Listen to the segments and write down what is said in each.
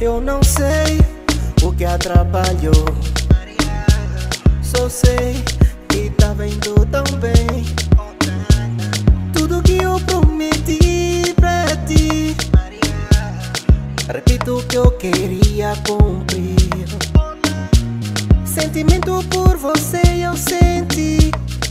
Eu não sei o que atrapalhou, só sei que tava indo tão bem. Tudo que eu prometi pra ti, repito que eu queria cumprir. Sentimento por você eu senti,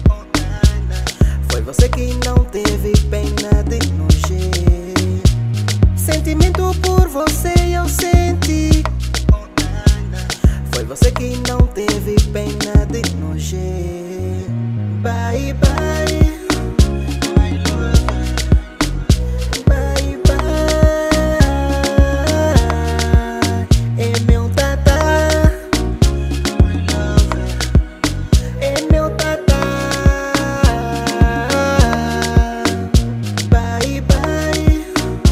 foi você que não teve pena de nos ver. Sentimento por você eu senti, foi você que não teve pena de nos ver. Bye bye, bye bye, é meu tata, é meu tata. Bye bye,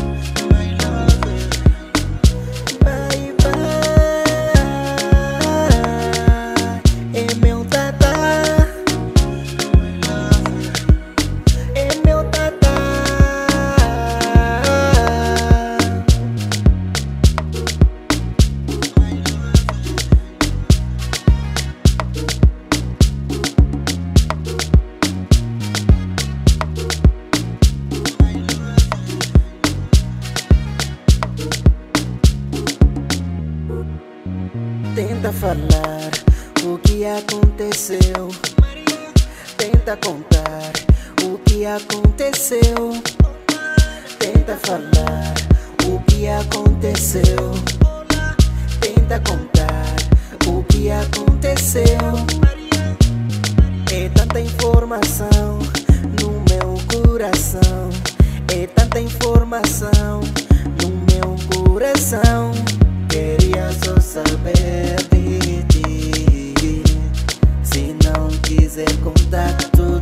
bye bye, é meu tata, é meu tata. Tenta falar o que aconteceu, tenta contar o que aconteceu, tenta falar o que aconteceu, tenta contar o que aconteceu. É tanta informação no meu coração, é tanta informação no meu coração. Queria só saber de ti, se não quiser contar tudo.